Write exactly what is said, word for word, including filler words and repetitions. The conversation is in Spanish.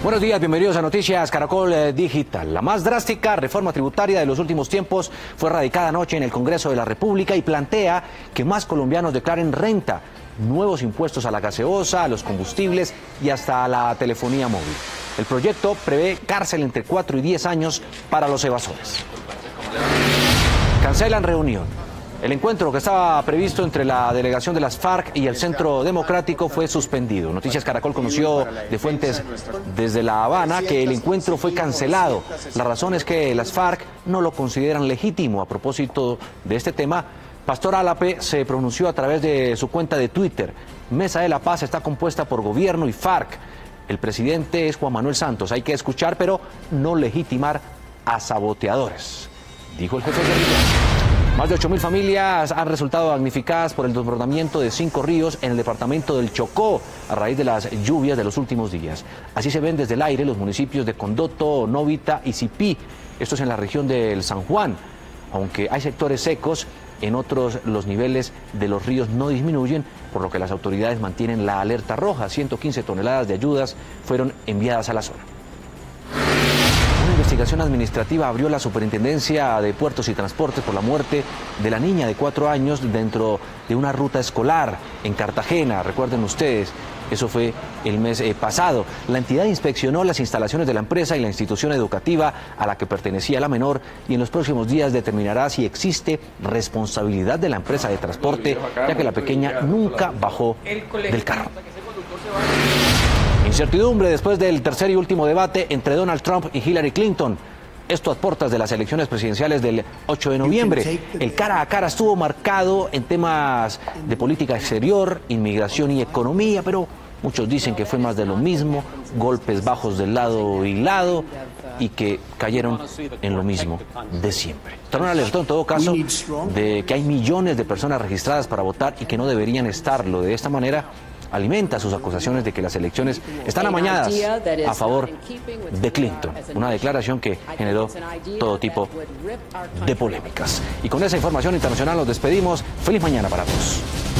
Buenos días, bienvenidos a Noticias Caracol Digital. La más drástica reforma tributaria de los últimos tiempos fue radicada anoche en el Congreso de la República y plantea que más colombianos declaren renta, nuevos impuestos a la gaseosa, a los combustibles y hasta a la telefonía móvil. El proyecto prevé cárcel entre cuatro y diez años para los evasores. Cancelan reunión. El encuentro que estaba previsto entre la delegación de las FARC y el Centro Democrático fue suspendido. Noticias Caracol conoció de fuentes desde La Habana que el encuentro fue cancelado. La razón es que las FARC no lo consideran legítimo. A propósito de este tema, Pastor Álape se pronunció a través de su cuenta de Twitter. Mesa de la Paz está compuesta por gobierno y FARC. El presidente es Juan Manuel Santos. Hay que escuchar, pero no legitimar a saboteadores, dijo el jefe guerrillero. Más de ocho mil familias han resultado damnificadas por el desbordamiento de cinco ríos en el departamento del Chocó a raíz de las lluvias de los últimos días. Así se ven desde el aire los municipios de Condoto, Novita y Cipí. Esto es en la región del San Juan. Aunque hay sectores secos, en otros los niveles de los ríos no disminuyen, por lo que las autoridades mantienen la alerta roja. ciento quince toneladas de ayudas fueron enviadas a la zona. Una investigación administrativa abrió la Superintendencia de Puertos y Transportes por la muerte de la niña de cuatro años dentro de una ruta escolar en Cartagena. Recuerden ustedes, eso fue el mes eh, pasado. La entidad inspeccionó las instalaciones de la empresa y la institución educativa a la que pertenecía la menor y en los próximos días determinará si existe responsabilidad de la empresa de transporte, ya que la pequeña nunca bajó del carro. Incertidumbre después del tercer y último debate entre Donald Trump y Hillary Clinton. Esto a puertas de las elecciones presidenciales del ocho de noviembre. El cara a cara estuvo marcado en temas de política exterior, inmigración y economía, pero muchos dicen que fue más de lo mismo, golpes bajos del lado y lado, y que cayeron en lo mismo de siempre. Trump alertó en todo caso de que hay millones de personas registradas para votar y que no deberían estarlo. De esta manera alimenta sus acusaciones de que las elecciones están amañadas a favor de Clinton. Una declaración que generó todo tipo de polémicas. Y con esa información internacional nos despedimos. Feliz mañana para todos.